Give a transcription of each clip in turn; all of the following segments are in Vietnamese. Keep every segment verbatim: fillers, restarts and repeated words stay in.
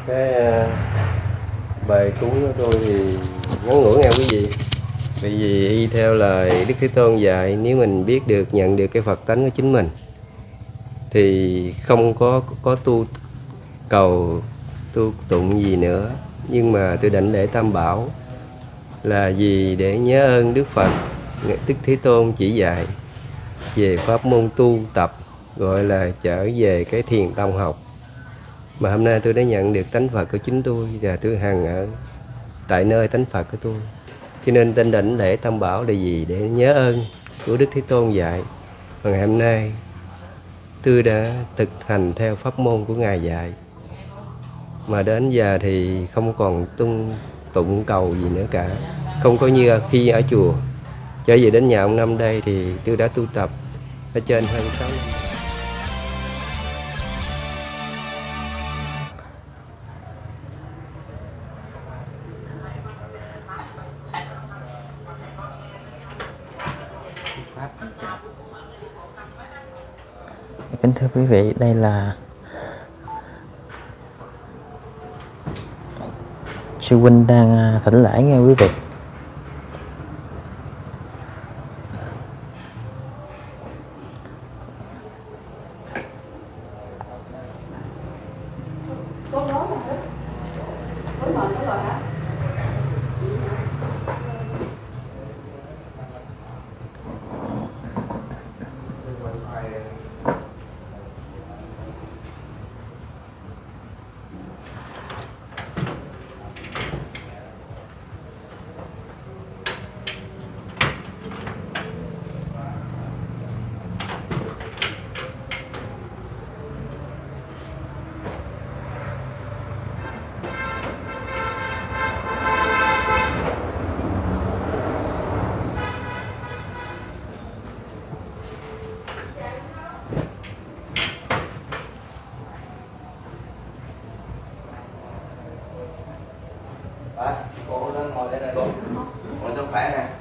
Cái uh, bài cúng của tôi thì ngắn ngủi nghe quý vị. Bởi vì y theo lời Đức Thế Tôn dạy, nếu mình biết được, nhận được cái Phật tánh của chính mình thì không có có tu cầu tu tụng gì nữa. Nhưng mà tôi đảnh lễ Tam Bảo là gì? Để nhớ ơn Đức Phật, Đức Thế Tôn chỉ dạy về pháp môn tu tập, gọi là trở về cái thiền tông học. Mà hôm nay tôi đã nhận được tánh Phật của chính tôi, và tôi hằng ở tại nơi tánh Phật của tôi. Cho nên tên đảnh lễ Tam Bảo là gì? Để nhớ ơn của Đức Thế Tôn dạy. Và ngày hôm nay tôi đã thực hành theo pháp môn của Ngài dạy. Mà đến giờ thì không còn tung tụng cầu gì nữa cả. Không có như khi ở chùa. Trở về đến nhà ông Năm đây thì tôi đã tu tập ở trên hơn sáu năm. Kính thưa quý vị, đây là sư huynh đang thỉnh lễ nghe quý vị. Cô lên ngồi đây này cô. Ngồi cho khỏe nè.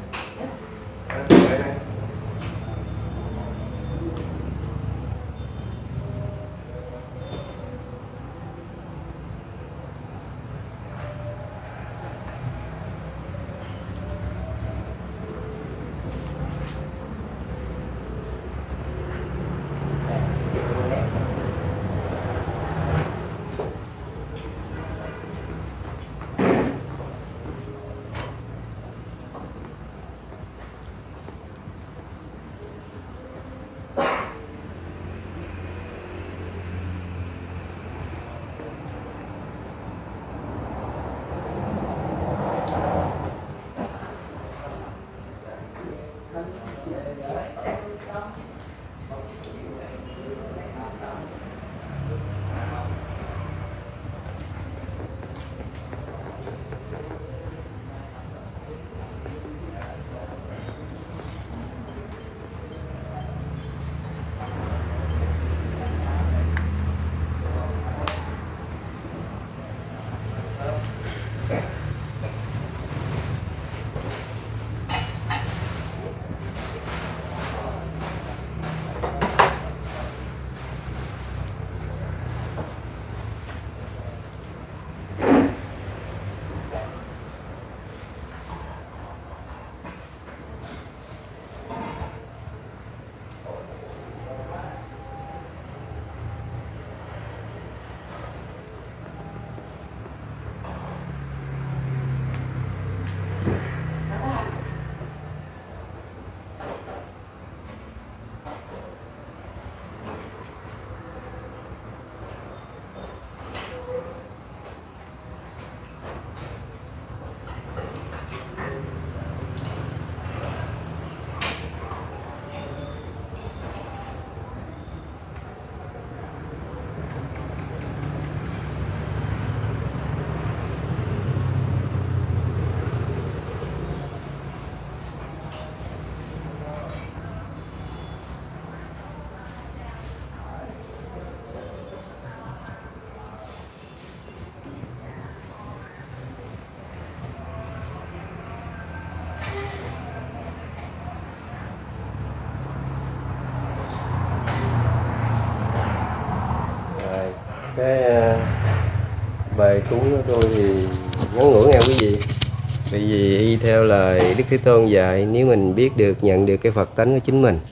Bài cúng của tôi thì ngắn ngủi nghe quý vị. Bởi vì y theo lời Đức Thế Tôn dạy, nếu mình biết được, nhận được cái Phật tánh của chính mình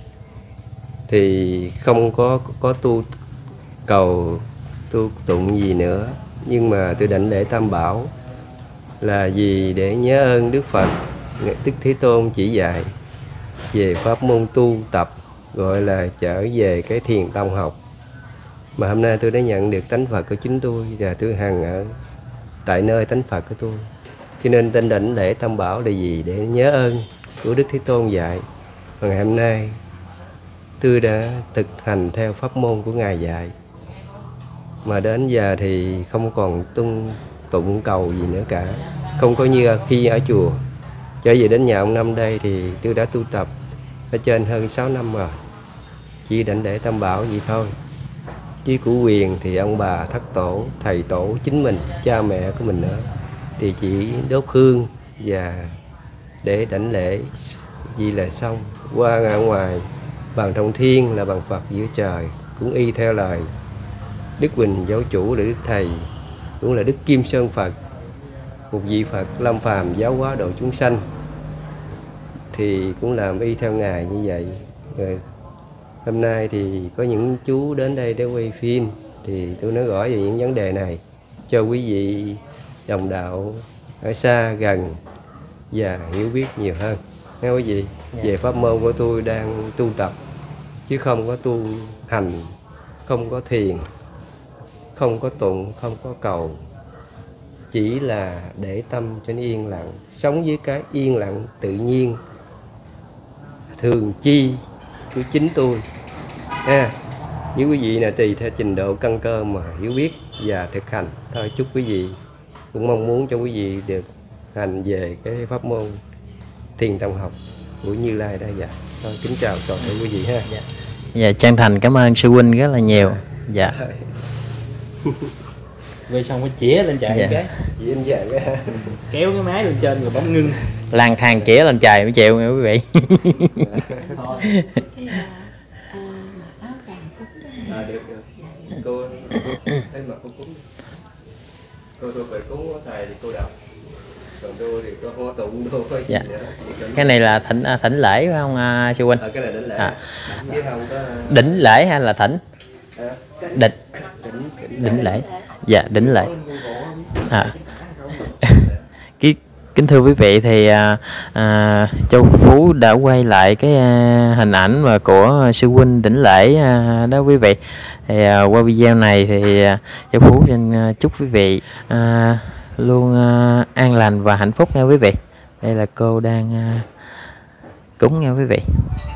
thì không có có tu cầu tu tụng gì nữa. Nhưng mà tôi đảnh lễ Tam Bảo là gì? Để nhớ ơn Đức Phật, Đức Thế Tôn chỉ dạy về pháp môn tu tập, gọi là trở về cái thiền tông học. Mà hôm nay tôi đã nhận được tánh Phật của chính tôi, và tôi hằng ở tại nơi tánh Phật của tôi. Cho nên tên đảnh lễ Tam Bảo là gì? Để nhớ ơn của Đức Thế Tôn dạy. Và ngày hôm nay tôi đã thực hành theo pháp môn của Ngài dạy. Mà đến giờ thì không còn tung tụng cầu gì nữa cả. Không có như khi ở chùa. Trở về đến nhà ông Năm đây thì tôi đã tu tập ở trên hơn sáu năm rồi. Chỉ đảnh lễ Tam Bảo vậy thôi. Chứ của quyền thì ông bà thất tổ, thầy tổ chính mình, cha mẹ của mình nữa, thì chỉ đốt hương và để đảnh lễ vì là xong. Qua ngã ngoài bàn trong thiên là bàn Phật giữa trời, cũng y theo lời Đức Huỳnh Giáo Chủ là Đức Thầy, cũng là Đức Kim Sơn Phật, một vị Phật lâm phàm giáo hóa độ chúng sanh, thì cũng làm y theo Ngài như vậy. Rồi hôm nay thì có những chú đến đây để quay phim, thì tôi nói rõ về những vấn đề này cho quý vị đồng đạo ở xa gần và hiểu biết nhiều hơn. Nghe quý vị, về pháp môn của tôi đang tu tập, chứ không có tu hành, không có thiền, không có tụng, không có cầu. Chỉ là để tâm cho nó yên lặng, sống với cái yên lặng tự nhiên thường chi của chính tôi. Ha, nếu quý vị là tùy theo trình độ căn cơ mà hiểu biết và thực hành thôi. Chúc quý vị, cũng mong muốn cho quý vị được hành về cái pháp môn thiền tông học của Như Lai đã dạy. Thôi kính chào toàn thể quý vị ha. Dạ, dạ chân thành cảm ơn sư huynh rất là nhiều. Dạ. Về xong cái chĩa lên chạy. Dạ. Cái Chị em dạy cái ha. kéo cái máy lên trên rồi bấm ngưng. Lang thang chĩa lên trời mới chịu nha quý vị. À, được, được. Cô thấy mặt cô cúng. Cô tôi phải cúng có thầy thì cô đọc. Còn tôi thì cô không có tụng đâu phải. Dạ. Cái này là thỉnh thỉnh lễ phải không à, sư huynh? À, cái này đỉnh lễ. À. Chứ không có Đỉnh lễ hay là thỉnh? à, Đỉnh đỉnh, đỉnh, đỉnh lễ. Dạ, đỉnh lễ. À. Cái kính thưa quý vị thì à, à, Châu Phú đã quay lại cái à, hình ảnh mà của sư huynh đỉnh lễ à, đó quý vị. Thì à, qua video này thì à, Châu Phú xin à, chúc quý vị à, luôn à, an lành và hạnh phúc nha quý vị. Đây là cô đang à, cúng nha quý vị.